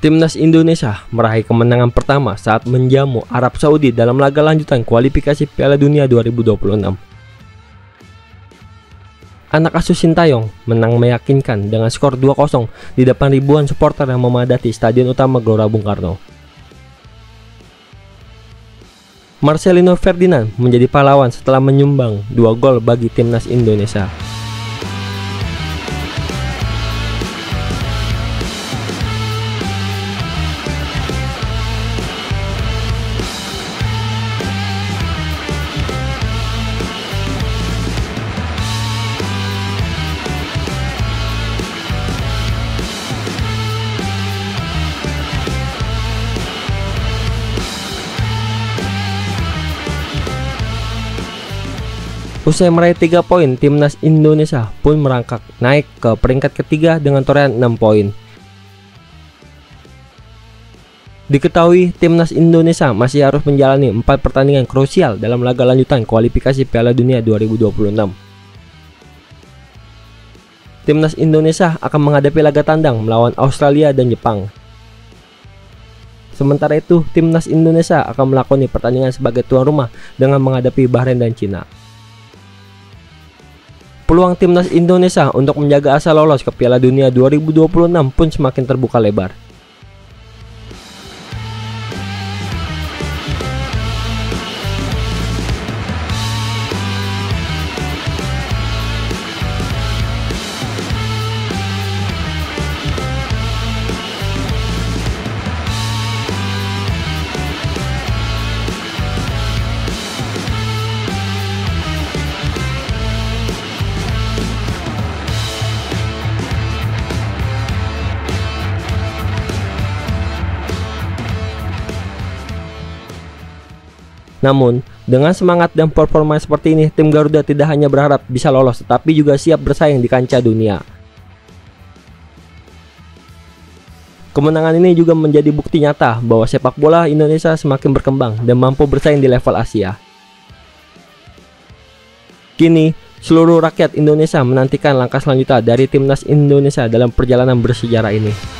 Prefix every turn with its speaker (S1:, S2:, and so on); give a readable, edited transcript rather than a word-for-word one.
S1: Timnas Indonesia meraih kemenangan pertama saat menjamu Arab Saudi dalam laga lanjutan kualifikasi Piala Dunia 2026. Anak asuh Sintayong menang meyakinkan dengan skor 2-0 di depan ribuan supporter yang memadati Stadion Utama Gelora Bung Karno. Marcelino Ferdinand menjadi pahlawan setelah menyumbang 2 gol bagi Timnas Indonesia. Usai meraih 3 poin, Timnas Indonesia pun merangkak naik ke peringkat ketiga dengan torehan 6 poin. Diketahui Timnas Indonesia masih harus menjalani 4 pertandingan krusial dalam laga lanjutan kualifikasi Piala Dunia 2026. Timnas Indonesia akan menghadapi laga tandang melawan Australia dan Jepang. Sementara itu, Timnas Indonesia akan melakoni pertandingan sebagai tuan rumah dengan menghadapi Bahrain dan Cina. Peluang Timnas Indonesia untuk menjaga asa lolos ke Piala Dunia 2026 pun semakin terbuka lebar. Namun, dengan semangat dan performa seperti ini, tim Garuda tidak hanya berharap bisa lolos, tetapi juga siap bersaing di kancah dunia. Kemenangan ini juga menjadi bukti nyata bahwa sepak bola Indonesia semakin berkembang dan mampu bersaing di level Asia. Kini, seluruh rakyat Indonesia menantikan langkah selanjutnya dari Timnas Indonesia dalam perjalanan bersejarah ini.